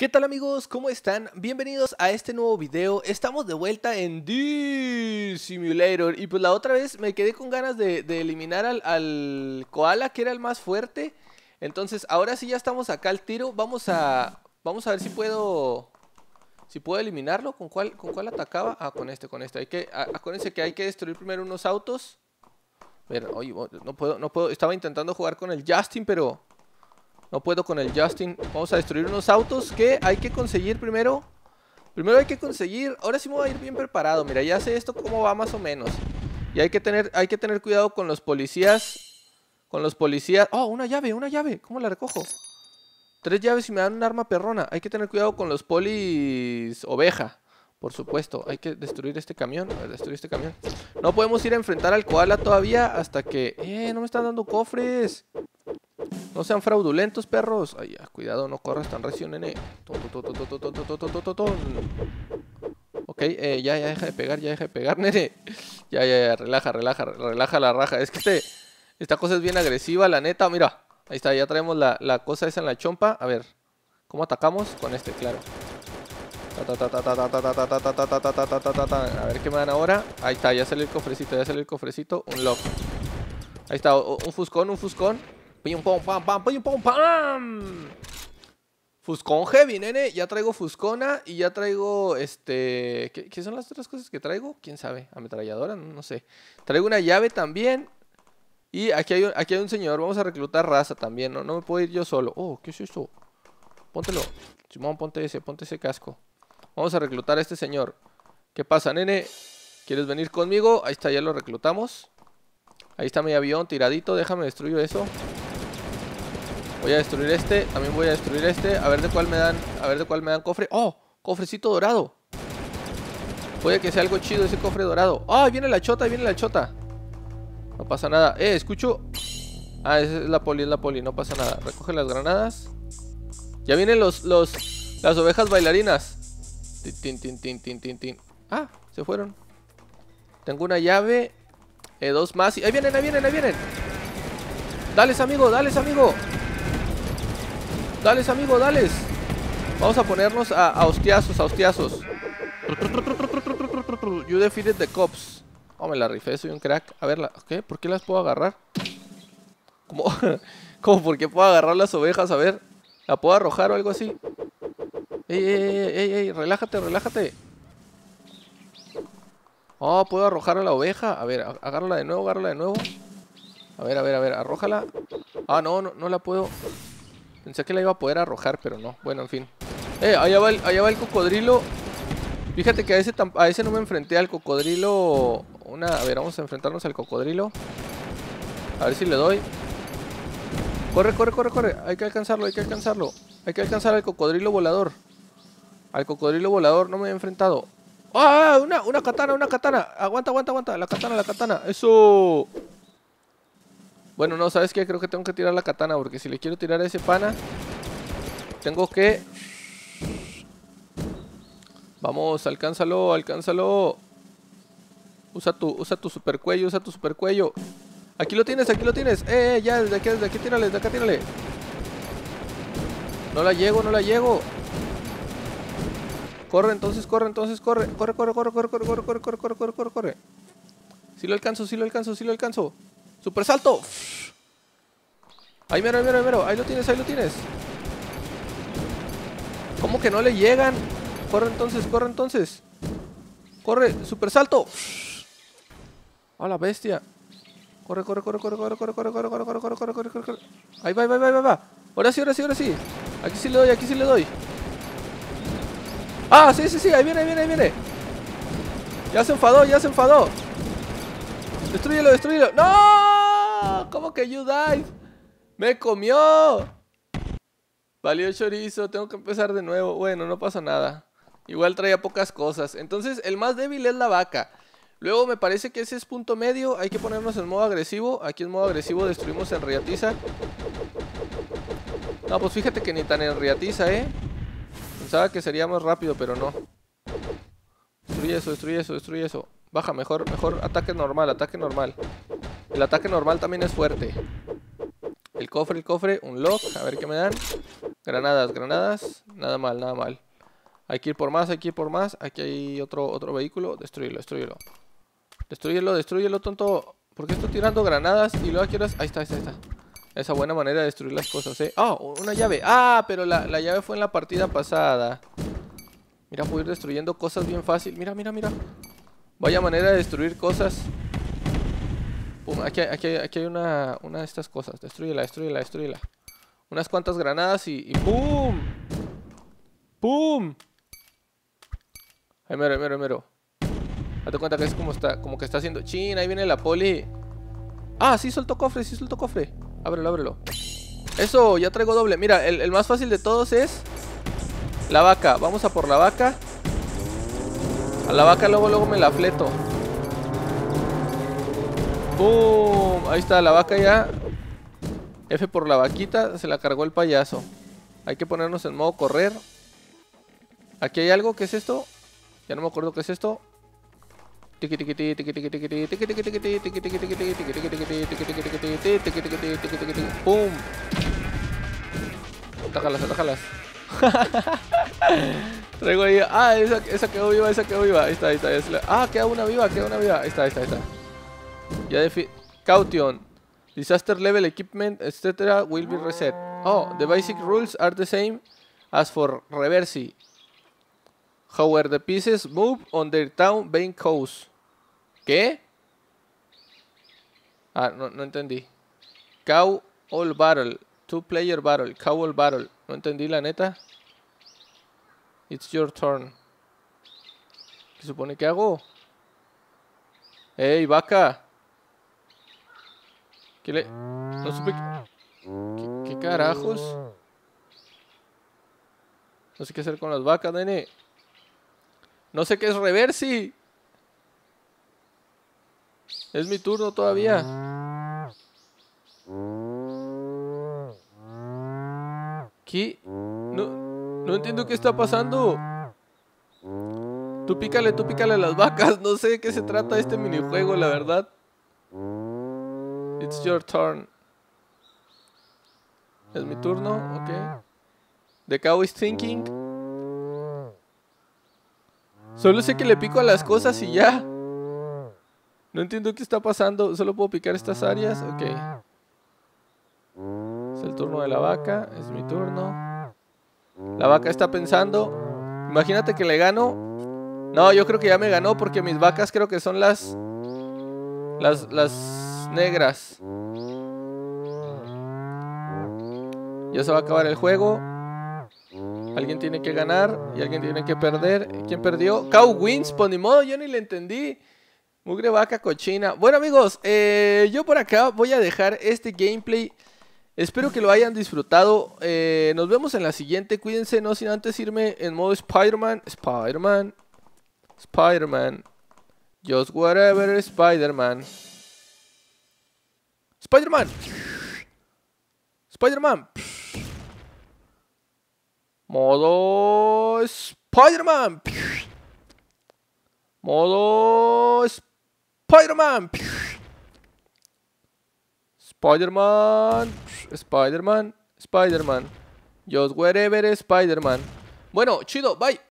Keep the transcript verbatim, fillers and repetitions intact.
¿Qué tal amigos? ¿Cómo están? Bienvenidos a este nuevo video. Estamos de vuelta en The Simulator. Y pues la otra vez me quedé con ganas de, de eliminar al, al koala, que era el más fuerte. Entonces ahora sí ya estamos acá al tiro. Vamos a, vamos a ver si puedo Si puedo eliminarlo. ¿Con cuál, con cuál atacaba? Ah, con este, con este. Hay que, a, acuérdense que hay que destruir primero unos autos. A ver, oye, no puedo, no puedo. Estaba intentando jugar con el Justin, pero no puedo con el Justin. Vamos a destruir unos autos que hay que conseguir primero. Primero hay que conseguir. Ahora sí me voy a ir bien preparado. Mira, ya sé esto cómo va más o menos. Y hay que tener, hay que tener cuidado con los policías. Con los policías. Oh, una llave, una llave. ¿Cómo la recojo? Tres llaves y me dan un arma perrona. Hay que tener cuidado con los polis oveja. Por supuesto, hay que destruir este camión. A ver, destruir este camión. No podemos ir a enfrentar al koala todavía hasta que... Eh, no me están dando cofres. No sean fraudulentos, perros. Ay, ya, cuidado, no corras tan recio, nene. Ok, eh, ya, ya deja de pegar, ya deja de pegar, nene. Ya, ya, ya, relaja, relaja, relaja la raja. Es que este, esta cosa es bien agresiva, la neta. Mira, ahí está, ya traemos la, la cosa esa en la chompa. A ver, ¿cómo atacamos? Con este, claro. A ver qué me dan ahora. Ahí está, ya salió el cofrecito, ya salió el cofrecito. Un lock. Ahí está, un fuscón, un fuscón. Pim, pom, pam, pam, pim, pom, pam. Fuscón heavy, nene. Ya traigo fuscona y ya traigo este... ¿Qué, qué son las otras cosas que traigo? ¿Quién sabe? Ametralladora, no, no sé. Traigo una llave también. Y aquí hay, un, aquí hay un señor. Vamos a reclutar raza también. No, no me puedo ir yo solo. Oh, ¿qué es esto? Póntelo. Simón, ponte ese, ponte ese casco. Vamos a reclutar a este señor. ¿Qué pasa, nene? ¿Quieres venir conmigo? Ahí está, ya lo reclutamos. Ahí está mi avión tiradito. Déjame destruir eso. Voy a destruir este. También voy a destruir este. A ver de cuál me dan. A ver de cuál me dan cofre. ¡Oh! Cofrecito dorado. Puede que sea algo chido ese cofre dorado. ¡Ah! ¡Oh, viene la chota! Viene la chota. No pasa nada. Eh, escucho. Ah, esa es la poli, es la poli. No pasa nada. Recoge las granadas. Ya vienen los, los, las ovejas bailarinas. Tin, tin, tin, tin, tin, tin. Ah, se fueron. Tengo una llave. Eh, dos más. Y ahí vienen, ahí vienen, ahí vienen. Dales, amigo, dales, amigo. Dales, amigo, dales. Vamos a ponernos a, a hostiazos, a hostiazos. You defeated the cops. Oh, me la rifé, soy un crack. A ver, la, ¿qué? ¿Por qué las puedo agarrar? ¿Cómo? ¿Cómo? ¿Por qué puedo agarrar las ovejas? A ver, ¿la puedo arrojar o algo así? Ey, ey, ey, ey, ey, relájate, relájate. Oh, puedo arrojar a la oveja. A ver, agárrala de nuevo, agárrala de nuevo. A ver, a ver, a ver, arrójala. Ah, no, no, no la puedo. Pensé que la iba a poder arrojar, pero no. Bueno, en fin. Eh, allá va el, allá va el cocodrilo. Fíjate que a ese, a ese no me enfrenté al cocodrilo. Una, a ver, vamos a enfrentarnos al cocodrilo. A ver si le doy. Corre, corre, corre, corre. Hay que alcanzarlo, hay que alcanzarlo. Hay que alcanzar al cocodrilo volador. Al cocodrilo volador no me he enfrentado. ¡Ah! Una, una katana, una katana. Aguanta, aguanta, aguanta. La katana, la katana. ¡Eso! Bueno, no, ¿sabes qué? Creo que tengo que tirar la katana. Porque si le quiero tirar a ese pana, tengo que... Vamos, alcánzalo, alcánzalo. Usa tu, usa tu super cuello, usa tu super cuello. Aquí lo tienes, aquí lo tienes. Eh, eh, ya, desde aquí, desde aquí tírale, desde acá tírale. No la llego, no la llego. Corre, entonces, corre, entonces, corre. Corre, corre, corre, corre, corre, corre, corre, corre, corre, corre, corre, corre. Sí lo alcanzo, sí lo alcanzo, sí lo alcanzo. ¡Super salto! Ahí mero, ahí mero, ahí mero. Ahí lo tienes, ahí lo tienes. ¿Cómo que no le llegan? Corre entonces, corre entonces. Corre, super salto. ¡A la bestia! Corre, corre, corre, corre, corre, corre, corre, corre, corre, corre, corre, corre, corre, corre, corre. Ahí va, ahí va, ahí va, ahí va. Ahora sí, ahora sí, ahora sí. Aquí sí le doy, aquí sí le doy. Ah, sí, sí, sí, ahí viene, ahí viene, ahí viene. Ya se enfadó, ya se enfadó. Destrúyelo, destrúyelo. ¡No! ¿Cómo que you died? ¡Me comió! Valió chorizo, tengo que empezar de nuevo. Bueno, no pasa nada. Igual traía pocas cosas. Entonces, el más débil es la vaca. Luego me parece que ese es punto medio. Hay que ponernos en modo agresivo. Aquí en modo agresivo destruimos en riatiza. No, pues fíjate que ni tan en riatiza, ¿eh? Pensaba que sería más rápido, pero no. Destruye eso, destruye eso, destruye eso. Baja, mejor, mejor ataque normal, ataque normal. El ataque normal también es fuerte. El cofre, el cofre, un lock, a ver qué me dan. Granadas, granadas. Nada mal, nada mal. Hay que ir por más, hay que ir por más. Aquí hay otro, otro vehículo. Destruyelo, destruyelo. Destruyelo, destruyelo, tonto. ¿Por qué estoy tirando granadas y luego quiero...? Ahí está, ahí está, ahí está. Esa buena manera de destruir las cosas, eh. Ah, oh, una llave. Ah, pero la, la llave fue en la partida pasada. Mira, puedo ir destruyendo cosas bien fácil. Mira, mira, mira. Vaya manera de destruir cosas. Pum, aquí, aquí, aquí hay una, una de estas cosas. Destrúyela, destrúyela, destrúyela. Unas cuantas granadas y, y ¡pum! ¡Pum! Ahí mero, ahí mero, ahí mero. Date cuenta que es como está, como que está haciendo. ¡Chin! Ahí viene la poli. Ah, sí soltó cofre, sí soltó cofre. Ábrelo, ábrelo. Eso, ya traigo doble. Mira, el, el más fácil de todos es la vaca. Vamos a por la vaca. A la vaca luego, luego me la fleto. ¡Pum! Ahí está, la vaca ya. F por la vaquita. Se la cargó el payaso. Hay que ponernos en modo correr. Aquí hay algo. ¿Qué es esto? Ya no me acuerdo qué es esto. ¡Pum! Atájalas, atájalas. Traigo ahí. Ah, esa, esa quedó viva, esa quedó viva. Ahí está, ahí está. Ahí está. Ah, queda una viva, queda una viva. Ahí está, ahí está, ahí está. Ya defi... Caution. Disaster level equipment, et cetera will be reset. Oh, the basic rules are the same as for Reversi. However, the pieces move on their town being coast. ¿Qué? Ah, no, no entendí. Cow all battle. Two player battle. Cow all battle. No entendí la neta. It's your turn. ¿Qué supone que hago? ¡Ey, vaca! ¿Qué le...? No supe... ¿Qué, qué carajos? No sé qué hacer con las vacas, nene. No sé qué es Reversi. Es mi turno todavía. ¿Qué? No, no entiendo qué está pasando. Tú pícale, tú pícale a las vacas. No sé de qué se trata este minijuego, la verdad. It's your turn. Es mi turno, ok. The cow is thinking. Solo sé que le pico a las cosas y ya. No entiendo qué está pasando. Solo puedo picar estas áreas, ok. Es el turno de la vaca. Es mi turno. La vaca está pensando. Imagínate que le gano. No, yo creo que ya me ganó porque mis vacas creo que son las... Las, las negras. Ya se va a acabar el juego. Alguien tiene que ganar y alguien tiene que perder. ¿Quién perdió? Cow wins, por ni modo, yo ni le entendí. Mugre vaca cochina. Bueno amigos, eh, yo por acá voy a dejar este gameplay. Espero que lo hayan disfrutado. eh, Nos vemos en la siguiente. Cuídense, no sin antes irme en modo Spider-Man. Spider-Man Spider-Man Just whatever, Spider-Man Spider-Man Spider-Man Modo Spider-Man Modo Spider-Man Spider-Man Spider-Man Spider-Man Just wherever, Spider-Man. Bueno, chido, bye.